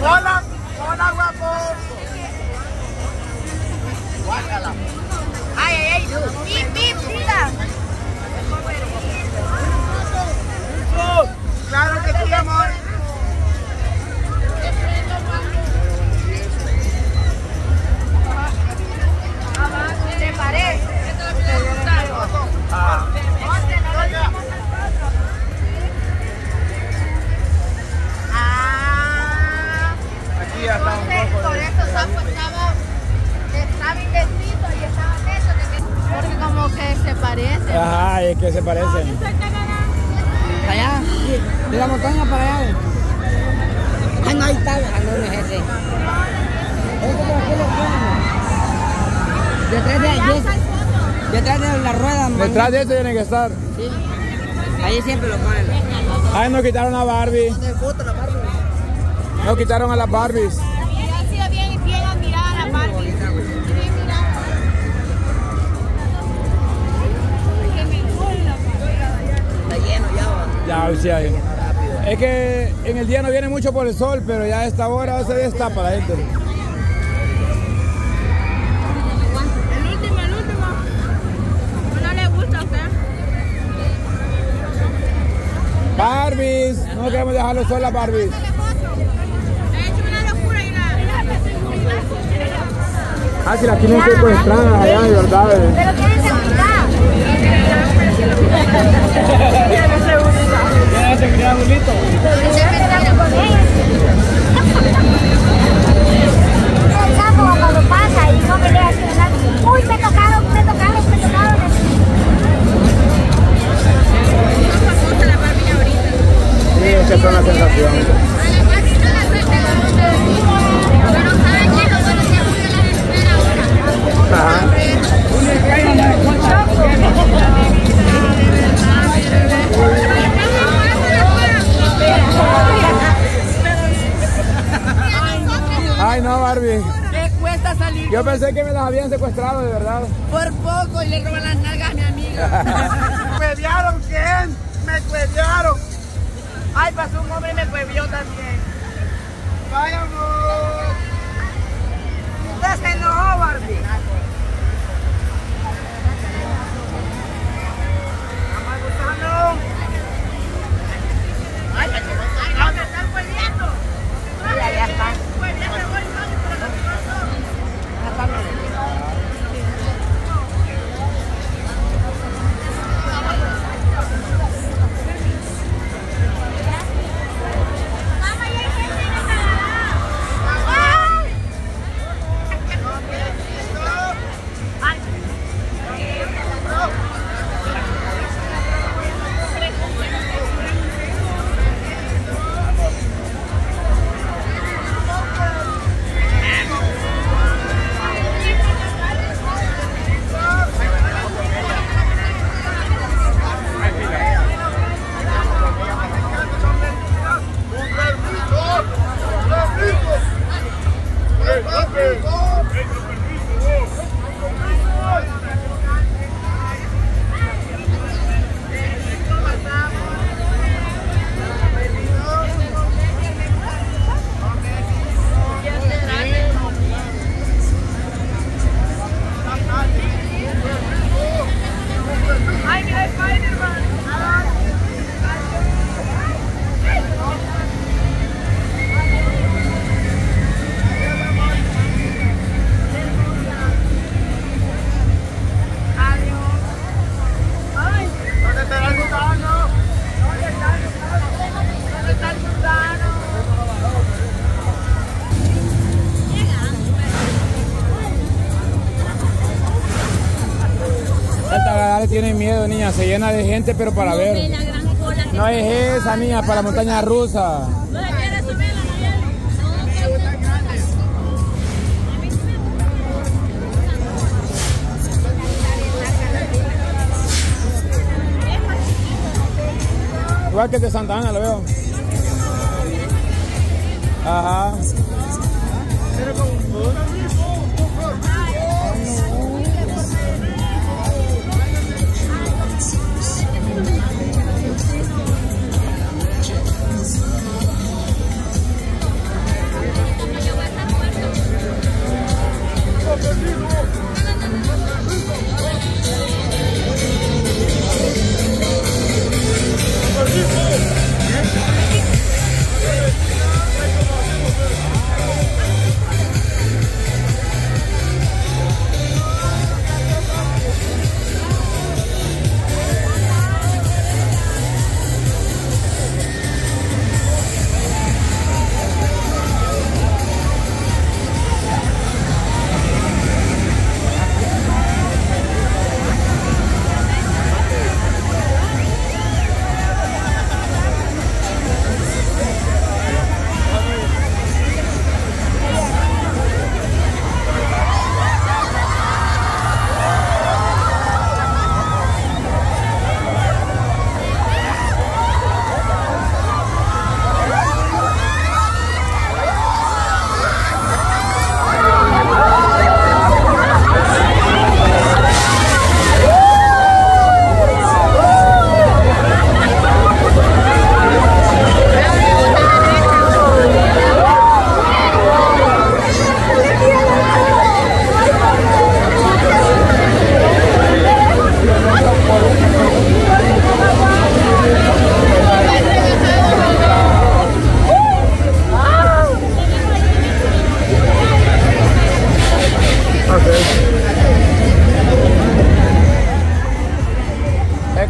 Hola, hola, guapo. Guácala. Ay, ay, ay. Pip, pip, mira. Claro que sí, amor. ¿Te parece? Ah. Aquí ya está un poco Por de... eso Sapo estaba indeciso y estaba eso de que... Porque como que se parece. Ajá, es que se parecen. Allá, de la montaña para allá. Ah, no, ahí está, no es ese. Detrás de la rueda. Detrás de este tiene que estar. Sí. Ahí siempre lo ponen. Ay, nos quitaron a Barbie. Nos quitaron a las Barbies. Mira, ha sido bien admirada la Barbie. Bien mirada. Está lleno ya. Ya, sí hay. Es que en el día no viene mucho por el sol, pero ya a esta hora se destapa la gente. El último. No le gusta a usted. Barbies, no queremos dejarlo solas las Barbies. Ah, si las tienen secuestradas allá, de verdad. Pero tienen seguridad. Ya se crea bonito. El sapo cuando pasa y no me deja hacer nada. Uy, me tocaron. Sí, es que son las sensaciones. Ajá. Ay, no, Barbie. ¿Qué cuesta salir? Yo pensé que me las habían secuestrado, de verdad. Por poco y le roban las nalgas a mi amiga. ¿Me cuevearon quién? Me cuevearon. Ay, pasó un hombre y me cuevió también. Vayamos. Usted se enojó, Barbie. Vamos gustando. Ay, me están cuelgueando. Ya está. Tienen miedo, niña, se llena de gente, pero para ver. No es esa, niña, para la montaña rusa. Igual que el de Santa Ana, lo veo. Ajá.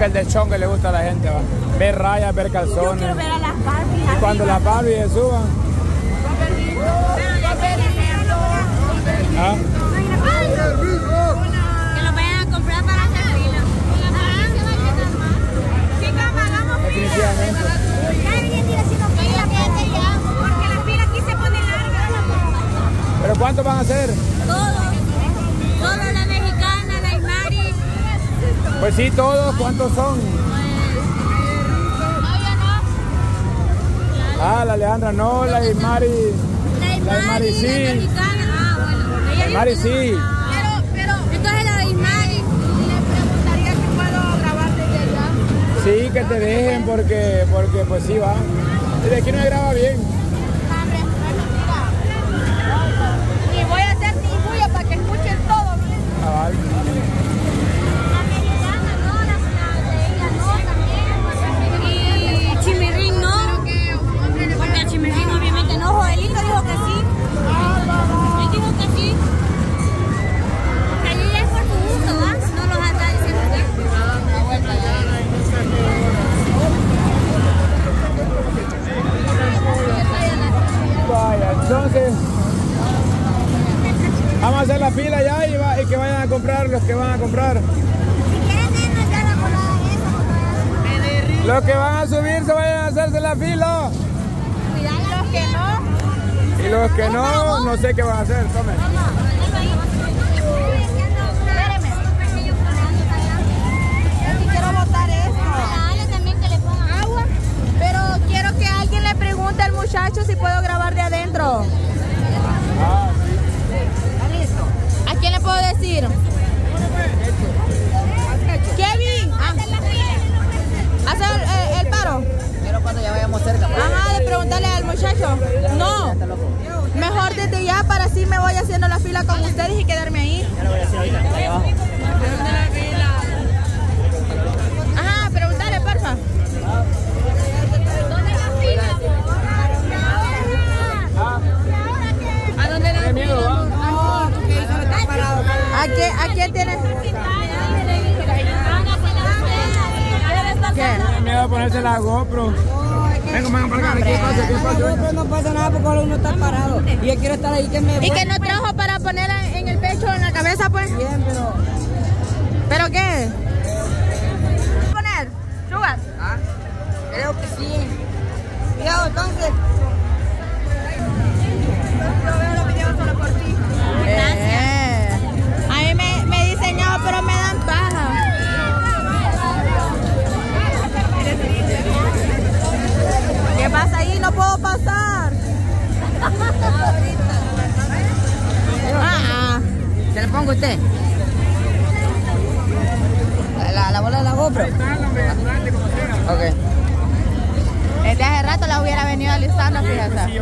que el dechón que le gusta a la gente, va. Ver rayas, ver calzones. Yo quiero ver a las Barbies. Y cuando las Barbies se suban. ¿Ah? Que lo vayan a comprar para hacer fila. Chicas, hagamos fila. Definitivamente. Porque la fila aquí se pone larga. ¿Pero cuántos van a hacer? Todos. Todos, la mexicana, la Imari. Pues sí, todos. ¿Cuántos son? Ah, la Alejandra no, la Imari. La Imari sí. La mexicana. Ah, bueno. La Imari sí. Pero, entonces la de Imari. Le preguntaría si puedo grabar desde allá. Sí, que te dejen porque pues sí va. Desde aquí no me graba bien. Y voy a hacer mi bulla para que escuchen todo bien. Ah, vale. La americana no, la de ella no también. Y Chimirrín no. Porque el Chimirrín obviamente no. Joelito dijo que sí. Él dijo que sí. Porque allí es por su gusto, ¿va? No los anda diciendo que. La vuelta ya. Vaya, entonces vamos a hacer la fila ya y que vayan a comprar los que van a comprar. Los que van a subir se vayan a hacerse la fila. Los que no. Y los que no sé qué van a hacer. Tomen. Espéreme. Quiero botar esto. Dale también que le pongan agua. Pero quiero que alguien le pregunte al muchacho si puedo grabar de adentro. Ah, ¿A quién le puedo decir? Kevin. ¿Hacer el paro? Pero cuando ya vayamos cerca. Ajá, de preguntarle al muchacho. No. Mejor desde ya para así me voy haciendo la fila con ustedes y quedarme ahí. Ya lo voy a decir ahorita, ahí abajo. Ajá, pregúntale, porfa. ¿Dónde la fila? ¿A dónde la fila? ¿A quién tienes? ¿Qué? me miedo a ponerse la GoPro. Venga, para acá. ¿Qué pasa? No pasa nada porque uno está parado. Y yo quiero estar ahí que me... ¿Y que no trajo para poner en el pecho o en la cabeza, pues? Bien, pero... ¿Pero qué? ¿Poner? ¿Sugar? ¿Ah? Creo que sí. Cuidado, entonces. Yo veo los videos solo por ti. A mí me he diseñado, pero me dan paja. ¿Qué pasa ahí? No puedo pasar. ¿Se le pongo a usted? La bola de la GoPro. Ok. Desde hace rato la hubiera venido alistando, fíjate.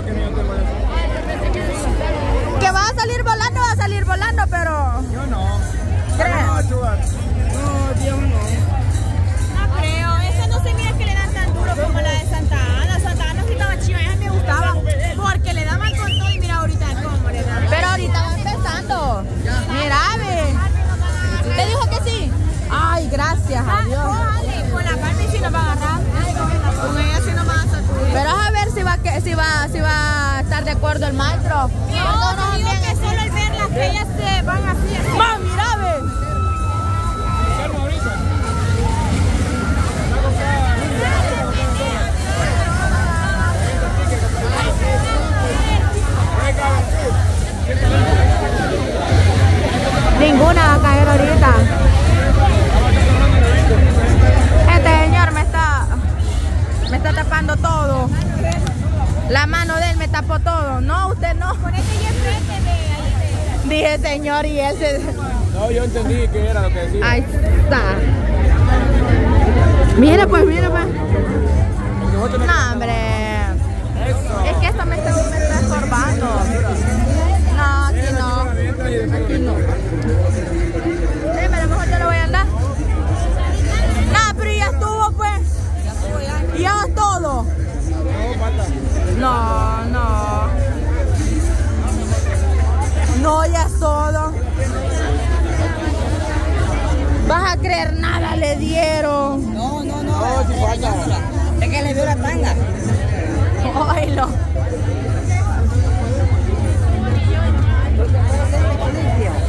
Que va a salir volando, pero... Yo no. ¿Crees? No, Sugar. No, Dios no. No creo, esa no se mira que le dan tan duro como la de Santa Ana. Santa Ana sí estaba chiva, ella me gustaba porque le daban con todo y mira ahorita cómo le dan. Pero ahorita va empezando. Mira, ve. ¿Te dijo que sí? Ay, gracias a Dios. Con la Barbie sí nos va a agarrar. Con ella sí nos va a sacudir. Pero a ver si va a estar de acuerdo el maestro. No, digo que solo al verlas que ellas se van así. ¡Más, mira, ve! Ninguna va a caer ahorita. Este señor me está tapando todo. La mano de él me tapó todo. No, usted no. Ponete ya enfrente de ahí. Dije señor y él se... No, yo entendí que era lo que decía. Ahí está. Mira pues. No, hombre. Es que esto me está estorbando. No, aquí no. Pero a lo mejor yo lo voy a andar. No, pero ya estuvo pues. Ya es todo. No, ya es todo. Vas a creer nada le dieron. No, si falta. Es que le dio la tanga. Oílo. Porque puede ser limpio.